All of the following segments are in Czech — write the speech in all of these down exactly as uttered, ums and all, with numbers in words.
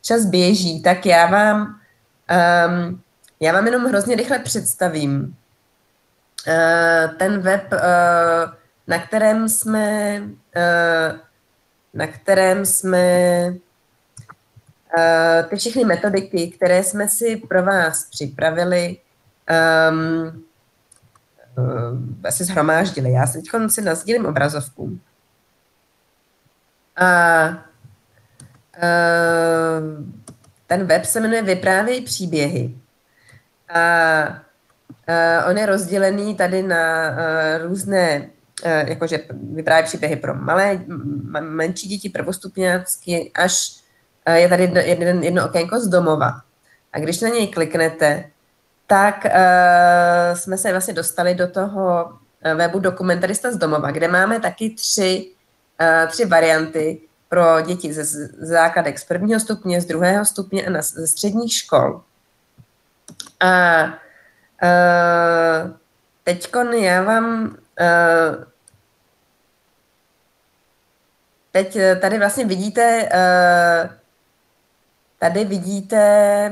čas běží, tak já vám, um, já vám jenom hrozně rychle představím uh, ten web, uh, na kterém jsme, uh, na kterém jsme uh, ty všechny metodiky, které jsme si pro vás připravili, um, uh, asi shromáždili. Já se teď si nasdílím obrazovku. A uh, ten web se jmenuje Vyprávěj příběhy. A uh, on je rozdělený tady na uh, různé, uh, jakože vyprávěj příběhy pro malé, menší děti, prvostupňácky, až uh, je tady jedno, jedno okénko z domova. A když na něj kliknete, tak uh, jsme se vlastně dostali do toho webu Dokumentarista z domova, kde máme taky tři, uh, tři varianty pro děti ze základek z prvního stupně, z druhého stupně a na, ze středních škol. A uh, teďkon já vám uh, teď tady vlastně vidíte uh, tady vidíte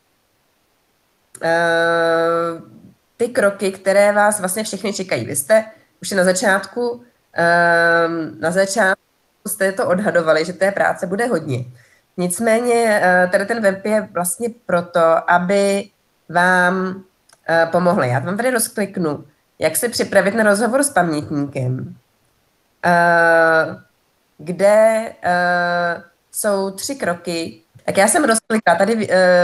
uh, ty kroky, které vás vlastně všechny čekají. Vy jste už na začátku uh, na začátku jste to odhadovali, že té práce bude hodně. Nicméně tady ten web je vlastně proto, aby vám pomohli. Já vám tady rozkliknu, jak se připravit na rozhovor s pamětníkem, kde jsou tři kroky. Tak já jsem rozklikla, tady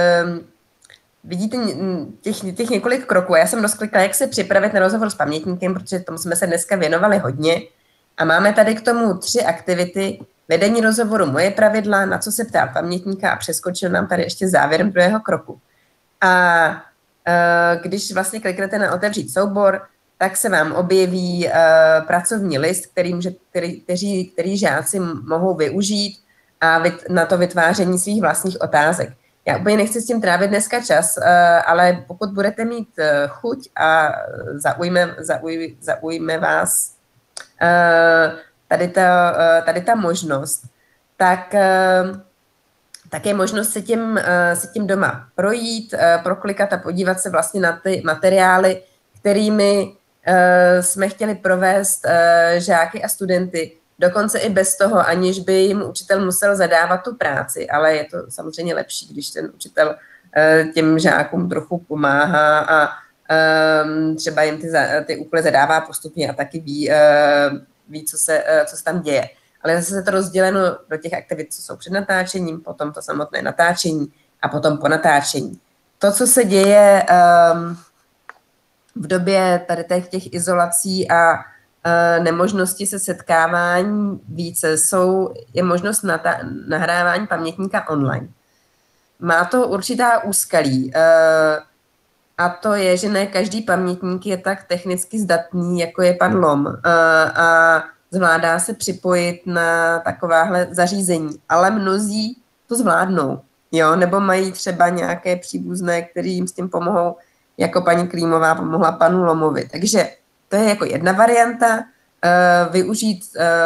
vidíte těch, těch několik kroků. Já jsem rozklikla, jak se připravit na rozhovor s pamětníkem, protože tomu jsme se dneska věnovali hodně. A máme tady k tomu tři aktivity. Vedení rozhovoru Moje pravidla, na co se ptá pamětníka a přeskočil nám tady ještě závěrem druhého kroku. A uh, když vlastně kliknete na otevřít soubor, tak se vám objeví uh, pracovní list, který, může, který, který, který žáci mohou využít a vyt, na to vytváření svých vlastních otázek. Já úplně nechci s tím trávit dneska čas, uh, ale pokud budete mít uh, chuť a zaujme, zauj, zaujme vás Uh, tady, ta, uh, tady ta možnost, tak, uh, tak je možnost se tím, uh, se tím doma projít, uh, proklikat a podívat se vlastně na ty materiály, kterými uh, jsme chtěli provést uh, žáky a studenty, dokonce i bez toho, aniž by jim učitel musel zadávat tu práci, ale je to samozřejmě lepší, když ten učitel uh, těm žákům trochu pomáhá a Um, třeba jim ty, za, ty úkoly zadává postupně a taky ví, uh, ví co, se, uh, co se tam děje. Ale zase se to rozděleno do těch aktivit, co jsou před natáčením, potom to samotné natáčení a potom po natáčení. To, co se děje um, v době tady těch, těch izolací a uh, nemožnosti se setkávání více, jsou, je možnost nata- nahrávání pamětníka online. Má to určitá úskalí. Uh, A to je, že ne každý pamětník je tak technicky zdatný, jako je pan Lom, a zvládá se připojit na takováhle zařízení. Ale mnozí to zvládnou, jo? Nebo mají třeba nějaké příbuzné, kteří jim s tím pomohou, jako paní Klímová pomohla panu Lomovi. Takže to je jako jedna varianta, využít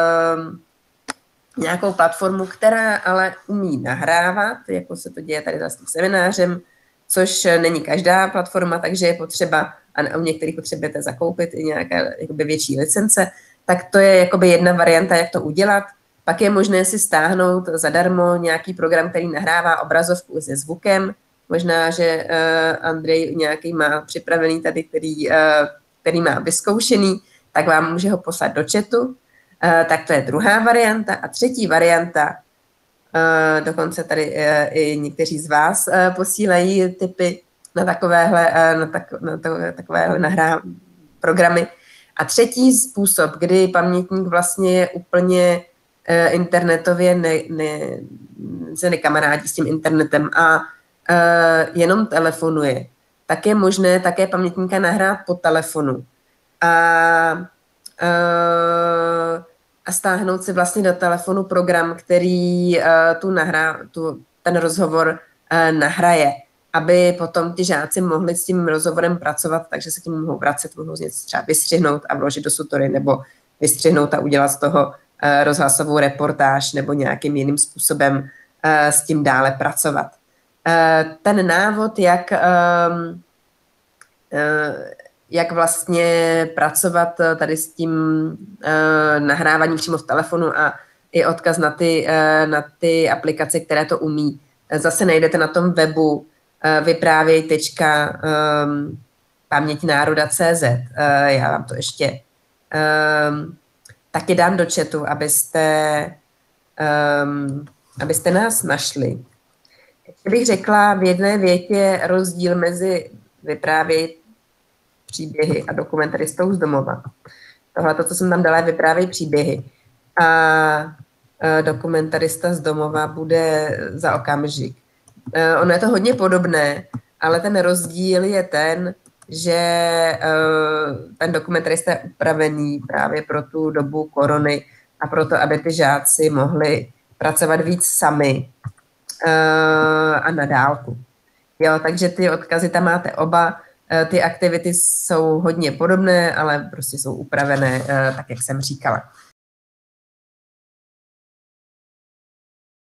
nějakou platformu, která ale umí nahrávat, jako se to děje tady za tím seminářem, což není každá platforma, takže je potřeba, a u některých potřebujete zakoupit i nějaké jakoby větší licence, tak to je jakoby jedna varianta, jak to udělat. Pak je možné si stáhnout zadarmo nějaký program, který nahrává obrazovku se zvukem. Možná, že uh, Andrej nějaký má připravený tady, který, uh, který má vyzkoušený, tak vám může ho poslat do chatu. Uh, tak to je druhá varianta. A třetí varianta, Uh, dokonce tady uh, i někteří z vás uh, posílají tipy na takovéhle, uh, na tak, na to, takovéhle nahrá programy. A třetí způsob, kdy pamětník vlastně je úplně uh, internetově ne, ne, se nekamarádí s tím internetem a uh, jenom telefonuje, tak je možné také pamětníka nahrát po telefonu. A uh, a stáhnout si vlastně do telefonu program, který uh, tu nahrá, tu, ten rozhovor uh, nahraje, aby potom ty žáci mohli s tím rozhovorem pracovat, takže se tím mohou vracet, mohou něco třeba vystřihnout a vložit do Sutory, nebo vystřihnout a udělat z toho uh, rozhlasovou reportáž, nebo nějakým jiným způsobem s tím dále pracovat. Ten návod, jak, jak vlastně pracovat tady s tím nahráváním přímo v telefonu a i odkaz na ty, na ty aplikace, které to umí, zase najdete na tom webu vyprávěj tečka paměť národa tečka cé zet. Já vám to ještě taky dám do chatu, abyste, abyste nás našli. Ještě bych řekla v jedné větě rozdíl mezi vyprávěj příběhy a dokumentaristou z domova. Tohle, to, co jsem tam dala, je vyprávěj příběhy. A dokumentarista z domova bude za okamžik. Ono je to hodně podobné, ale ten rozdíl je ten, že ten dokumentarista je upravený právě pro tu dobu korony a proto, aby ty žáci mohli pracovat víc sami a na dálku. Jo, takže ty odkazy tam máte oba. Ty aktivity jsou hodně podobné, ale prostě jsou upravené, tak jak jsem říkala.